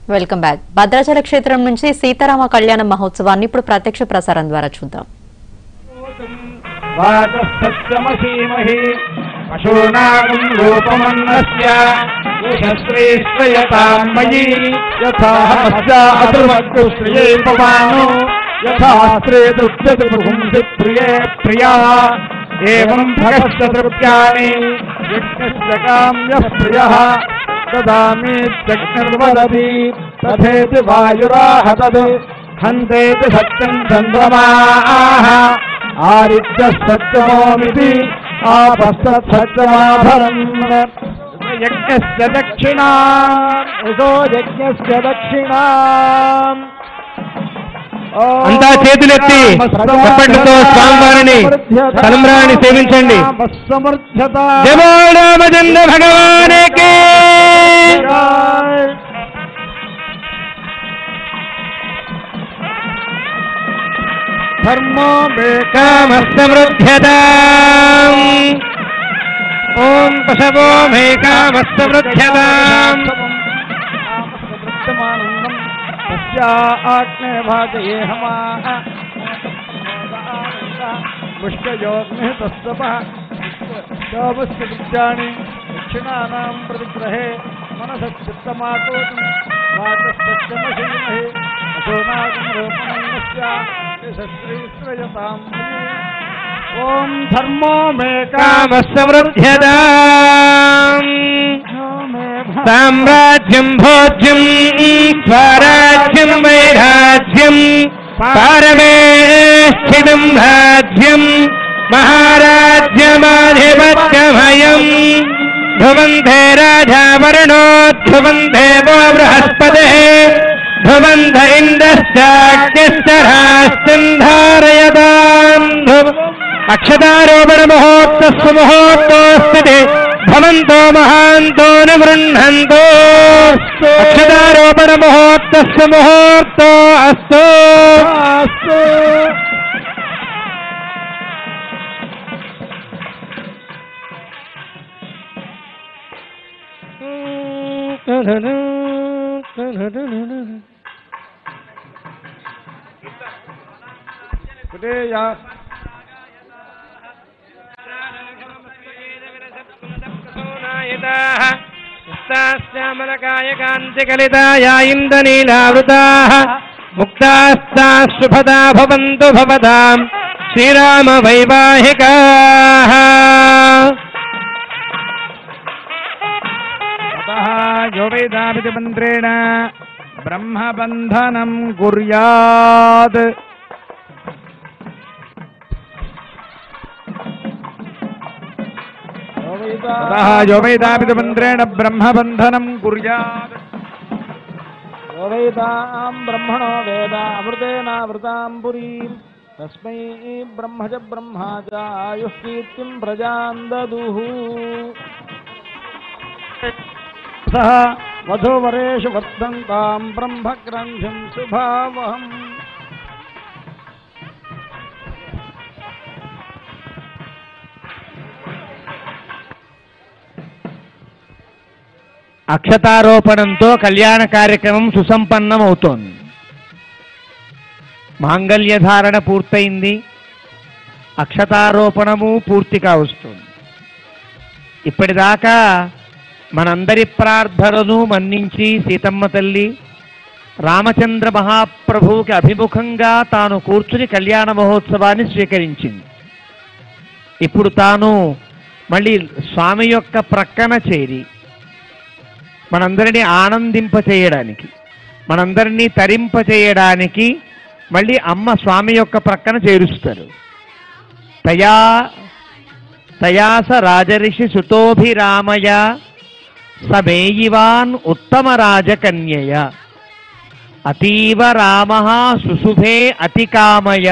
Welcome back. Bhadrachala క్షేత్రం నుంచి సీతారామ కళ్యాణ మహోత్సవాన్ని ఇప్పుడు ప్రత్యక్ష ప్రసారం ద్వారా చూద్దాం. ददामि जग्निर्वदति तथेति वायुराहतद् हन्तेति सत्यं चन्द्रमाः आदित्यः सत्यमोमिति आपस्तत्सत्यमाभरम् यज्ञस्य दक्षिणाम् यशो यज्ञस्य दक्षिणाम् అంతా చేతులెత్తి చప్పట్లతో స్వామివారిని తలంబ్రాలని సేవించండి. జయ రామచంద్ర భగవానికి ధర్మో మేకామస్తమృధ్యతాం ఓం పశవో మేకామస్తమృధ్యతాం आग्ने भाजये हमाः मुष्कयोग्निस्तस्वपःष्टानि दक्षिणानां प्रतिग्रहे मनसच्चित्तमाकोटं वाचस्तमशीमहे अशोनागं रोपणस्य ॐ धर्मो मे कामस्तमृध्यताम् साम्राज्यं भोज्यं स्वराज्यं वैराज्यं पारमेष्ठितं राज्यं महाराज्यमाधिपत्यमयं ध्रुवन्ते राजा वरुणो ध्रुवन्ते वो बृहस्पतिः ध्रुवन्त इन्द्रश्चाग्निश्च राष्ट्रं धारयतां अक्षतारोपण मुहूर्तस्य मुहूर्तोऽस्ति भवन्तो महान्तो न गृह्णन्तो अक्षतारोपण मुहूर्तस्य मुहूर्तो अस्तु श्यामलकायकान्तिकलिताया इन्द्रनीलावृताः मुक्तास्ताः शुभदा भवन्तु भवतां श्रीराम वैवाहिकाः अतः यो वेदामिति मन्त्रेण ब्रह्मबन्धनं कुर्यात् अतः यो वेदामिति मन्त्रेण ब्रह्मबन्धनं कुर्यात् यो वेदां ब्रह्मणो वेद अमृतेनावृतां पुरीं तस्मै ब्रह्म च ब्रह्मा च आयुः कीर्तिं प्रजां ददुः सः वधूवरेषु वर्धन्तां ब्रह्मग्रन्थिं शुभावहम् అక్షతారోపణంతో కళ్యాణ కార్యక్రమం సుసంపన్నం అవుతోంది. మాంగళ్య ధారణ పూర్తయింది, అక్షతారోపణము పూర్తిగా వస్తుంది. ఇప్పటిదాకా మనందరి ప్రార్థనను మన్నించి సీతమ్మ తల్లి రామచంద్ర మహాప్రభువుకి అభిముఖంగా తాను కూర్చుని కళ్యాణ మహోత్సవాన్ని స్వీకరించింది. ఇప్పుడు తాను మళ్ళీ స్వామి యొక్క ప్రక్కన చేరి మనందరినీ ఆనందింపచేయడానికి, మనందరినీ తరింపచేయడానికి మళ్ళీ అమ్మ స్వామి యొక్క ప్రక్కన చేరుస్తారు. తయాస రాజర్షి సుతోభిరామయ సమేయివాన్ ఉత్తమ రాజకన్యయ అతీవ రామ సుశుభే అతికామయ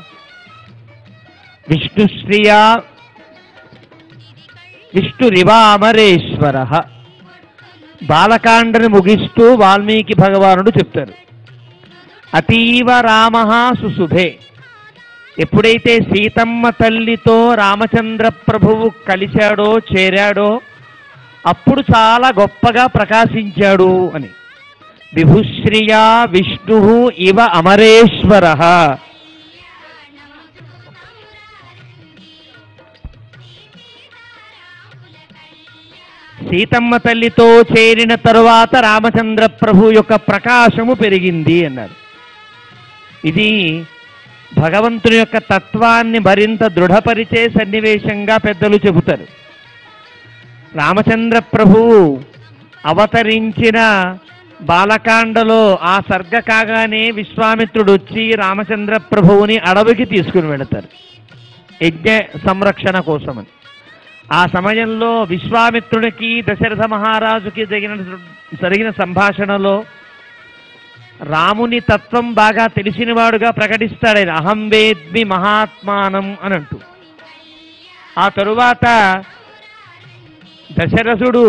విష్ణుశ్రియా విష్ణురివామరేశ్వర. బాలకాండని ముగిస్తూ వాల్మీకి భగవానుడు చెప్తారు, అతీవ రామ సుశుభే. ఎప్పుడైతే సీతమ్మ తల్లితో రామచంద్ర ప్రభువు కలిశాడో చేరాడో అప్పుడు చాలా గొప్పగా ప్రకాశించాడు అని. విభుశ్రియా విష్ణు ఇవ అమరేశ్వర. సీతమ్మ తల్లితో చేరిన తరువాత రామచంద్ర ప్రభు యొక్క ప్రకాశము పెరిగింది అన్నారు. ఇది భగవంతుని యొక్క తత్వాన్ని మరింత దృఢపరిచే సన్నివేశంగా పెద్దలు చెబుతారు. రామచంద్ర ప్రభువు అవతరించిన బాలకాండలో ఆ సర్గ కాగానే విశ్వామిత్రుడు వచ్చి రామచంద్ర ప్రభువుని అడవికి తీసుకుని వెళతారు యజ్ఞ సంరక్షణ కోసమని. ఆ సమయంలో విశ్వామిత్రుడికి దశరథ మహారాజుకి జరిగిన సంభాషణలో రాముని తత్వం బాగా తెలిసినవాడుగా ప్రకటిస్తాడు ఆయన, అహం వేద్మి మహాత్మానం అని అంటూ. ఆ తరువాత దశరథుడు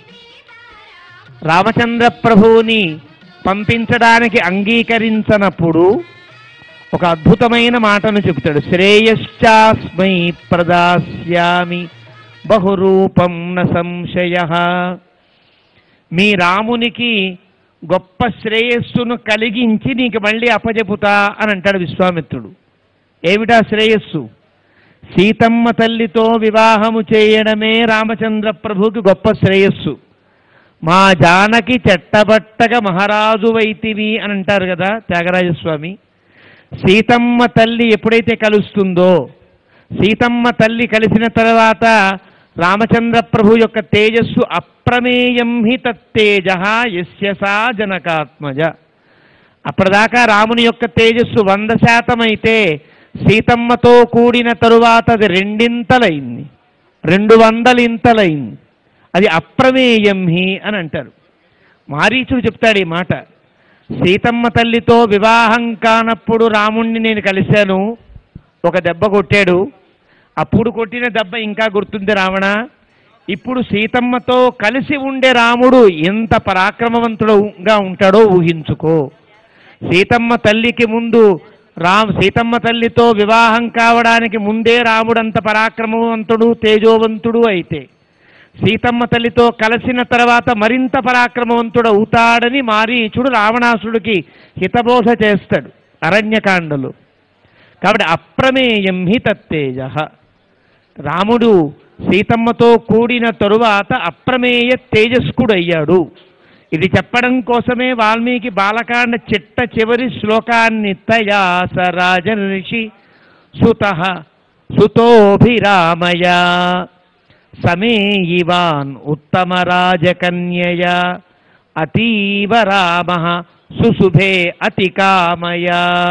రామచంద్ర ప్రభువుని పంపించడానికి అంగీకరించనప్పుడు ఒక అద్భుతమైన మాటను చెబుతాడు. శ్రేయశ్చాస్మై ప్రదాస్యామి బహురూపం న సంశయ. మీ రామునికి గొప్ప శ్రేయస్సును కలిగించి నీకు మళ్ళీ అప్పచెపుతా అని అంటాడు విశ్వామిత్రుడు. ఏమిటా శ్రేయస్సు? సీతమ్మ తల్లితో వివాహము చేయడమే రామచంద్ర ప్రభుకి గొప్ప శ్రేయస్సు. మా జానకి చెట్టబట్టగా మహారాజు వైతివి అని అంటారు కదా త్యాగరాజస్వామి. సీతమ్మ తల్లి ఎప్పుడైతే కలుస్తుందో, సీతమ్మ తల్లి కలిసిన తర్వాత రామచంద్ర ప్రభు యొక్క తేజస్సు అప్రమేయం హి తత్తేజ యస్య సా జనకాత్మజ. అప్పటిదాకా రాముని యొక్క తేజస్సు 100% అయితే సీతమ్మతో కూడిన తరువాత అది 2 ఇంతలైంది, 200 ఇంతలైంది. అది అప్రమేయం హి అని అంటారు. మారీచుడు చెప్తాడు ఈ మాట. సీతమ్మ తల్లితో వివాహం కానప్పుడు రాముణ్ణి నేను కలిశాను, ఒక దెబ్బ కొట్టాడు. అప్పుడు కొట్టిన దెబ్బ ఇంకా గుర్తుంది రావణ. ఇప్పుడు సీతమ్మతో కలిసి ఉండే రాముడు ఎంత పరాక్రమవంతుడుగా ఉంటాడో ఊహించుకో. సీతమ్మ తల్లికి ముందు సీతమ్మ తల్లితో వివాహం కావడానికి ముందే రాముడంత పరాక్రమవంతుడు తేజోవంతుడు అయితే సీతమ్మ తల్లితో కలిసిన తర్వాత మరింత పరాక్రమవంతుడు అవుతాడని మారీచుడు రావణాసుడికి హితబోధ చేస్తాడు అరణ్యకాండలో. కాబట్టి అప్రమేయం హి తత్తేజ. రాముడు సీతమ్మతో కూడిన తరువాత అప్రమేయ తేజస్కుడయ్యాడు. ఇది చెప్పడం కోసమే వాల్మీకి బాలకాండ చిట్ట చివరి శ్లోకాన్ని తయాస రాజర్షి సుతః సుతోభిరామయ సమేయివాన్ ఉత్తమ రాజకన్యయ అతీవ రామ సుశుభే అతి కామయ.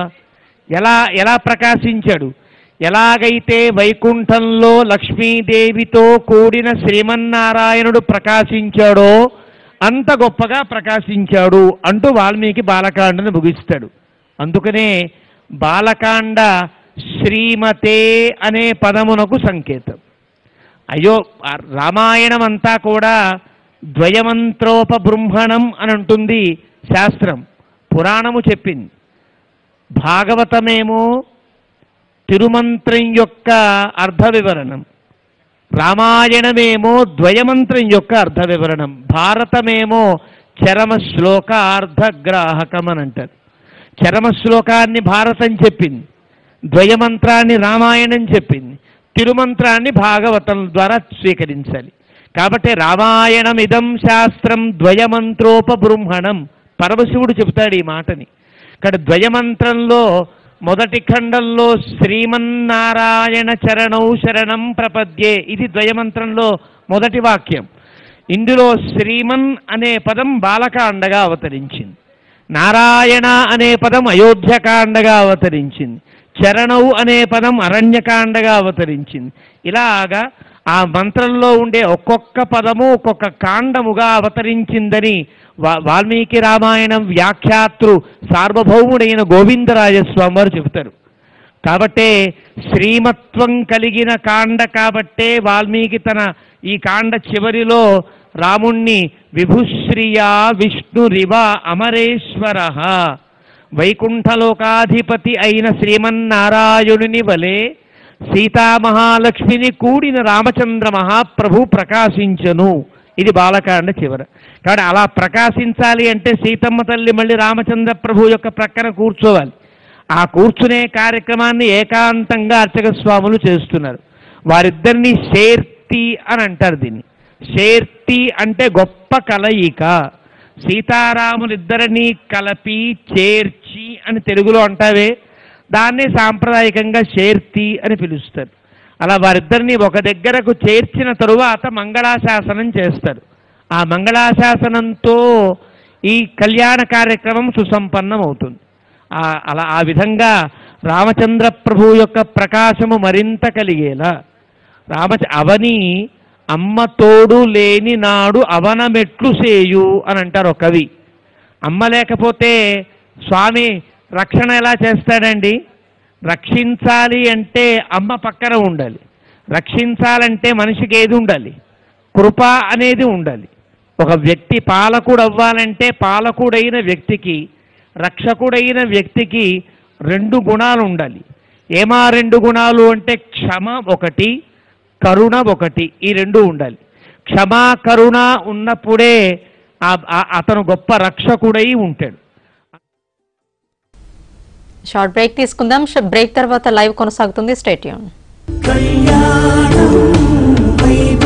ఎలా ప్రకాశించాడు? ఎలాగైతే వైకుంఠంలో లక్ష్మీదేవితో కూడిన శ్రీమన్నారాయణుడు ప్రకాశించాడో అంత గొప్పగా ప్రకాశించాడు అంటూ వాల్మీకి బాలకాండను ముగిస్తాడు. అందుకనే బాలకాండ శ్రీమతే అనే పదమునకు సంకేతం. అయ్యో రామాయణం అంతా కూడా ద్వయమంత్రోపబృంహణం అని అంటుంది శాస్త్రం, పురాణము చెప్పింది. భాగవతమేమో తిరుమంత్రం యొక్క అర్థ వివరణం, రామాయణమేమో ద్వయమంత్రం యొక్క అర్థ వివరణం, భారతమేమో చరమ శ్లోకార్థగ్రాహకం అని అంటారు. చరమ శ్లోకాన్ని భారతం చెప్పింది, ద్వయమంత్రాన్ని రామాయణం చెప్పింది, తిరుమంత్రాన్ని భాగవతం ద్వారా స్వీకరించాలి. కాబట్టి రామాయణం ఇదం శాస్త్రం ద్వయమంత్రోపబృంహణం. పరమశివుడు చెబుతాడు ఈ మాటని. ఇక్కడ ద్వయమంత్రంలో మొదటి ఖండంలో శ్రీమన్నారాయణ చరణౌ శరణం ప్రపద్యే, ఇది ద్వయమంత్రంలో మొదటి వాక్యం. ఇందులో శ్రీమన్ అనే పదం బాలకాండగా అవతరించింది, నారాయణ అనే పదం అయోధ్యకాండగా అవతరించింది, చరణౌ అనే పదం అరణ్యకాండగా అవతరించింది. ఇలాగా ఆ మంత్రంలో ఉండే ఒక్కొక్క పదము ఒక్కొక్క కాండముగా అవతరించిందని వాల్మీకి రామాయణం వ్యాఖ్యాతృ సార్వభౌముడైన గోవిందరాజస్వామి వారు చెబుతారు. కాబట్టే శ్రీమత్వం కలిగిన కాండ కాబట్టే వాల్మీకి తన ఈ కాండ చివరిలో రాముణ్ణి విభుశ్రియా విష్ణురివ అమరేశ్వర, వైకుంఠలోకాధిపతి అయిన శ్రీమన్నారాయణుని వలె సీతామహాలక్ష్మిని కూడిన రామచంద్ర మహాప్రభు ప్రకాశించను ఇది బాలకాండ చివర. కాబట్టి అలా ప్రకాశించాలి అంటే సీతమ్మ తల్లి మళ్ళీ రామచంద్ర ప్రభు యొక్క ప్రక్కన కూర్చోవాలి. ఆ కూర్చునే కార్యక్రమాన్ని ఏకాంతంగా అర్చక స్వాములు చేస్తున్నారు. వారిద్దరిని షేర్తి అని అంటారు. దీన్ని షేర్తి అంటే గొప్ప కలయిక. సీతారాములిద్దరినీ కలిపి చేర్చి అని తెలుగులో అంటావే, దాన్ని సాంప్రదాయకంగా షేర్తి అని పిలుస్తారు. అలా వారిద్దరిని ఒక దగ్గరకు చేర్చిన తరువాత మంగళాశాసనం చేస్తారు. ఆ మంగళాశాసనంతో ఈ కళ్యాణ కార్యక్రమం సుసంపన్నం అవుతుంది. అలా ఆ విధంగా రామచంద్ర ప్రభు యొక్క ప్రకాశము మరింత కలిగేలా అవని అమ్మ తోడు లేని నాడు అవనమెట్లు సేయు అని అంటారు ఒక కవి. అమ్మ లేకపోతే స్వామి రక్షణ ఎలా చేస్తాడండి? రక్షించాలి అంటే అమ్మ పక్కన ఉండాలి. రక్షించాలంటే మనిషికి ఏది ఉండాలి? కృప అనేది ఉండాలి. ఒక వ్యక్తి పాలకుడు అవ్వాలంటే పాలకుడైన వ్యక్తికి, రక్షకుడైన వ్యక్తికి 2 గుణాలు ఉండాలి. ఏమా 2 గుణాలు అంటే క్షమ ఒకటి, కరుణ ఒకటి. ఈ 2 ఉండాలి. క్షమా కరుణ ఉన్నప్పుడే అతను గొప్ప రక్షకుడై ఉంటాడు. షార్ట్ బ్రేక్ తీసుకుందాం. బ్రేక్ తర్వాత లైవ్ కొనసాగుతుంది. Stay tune.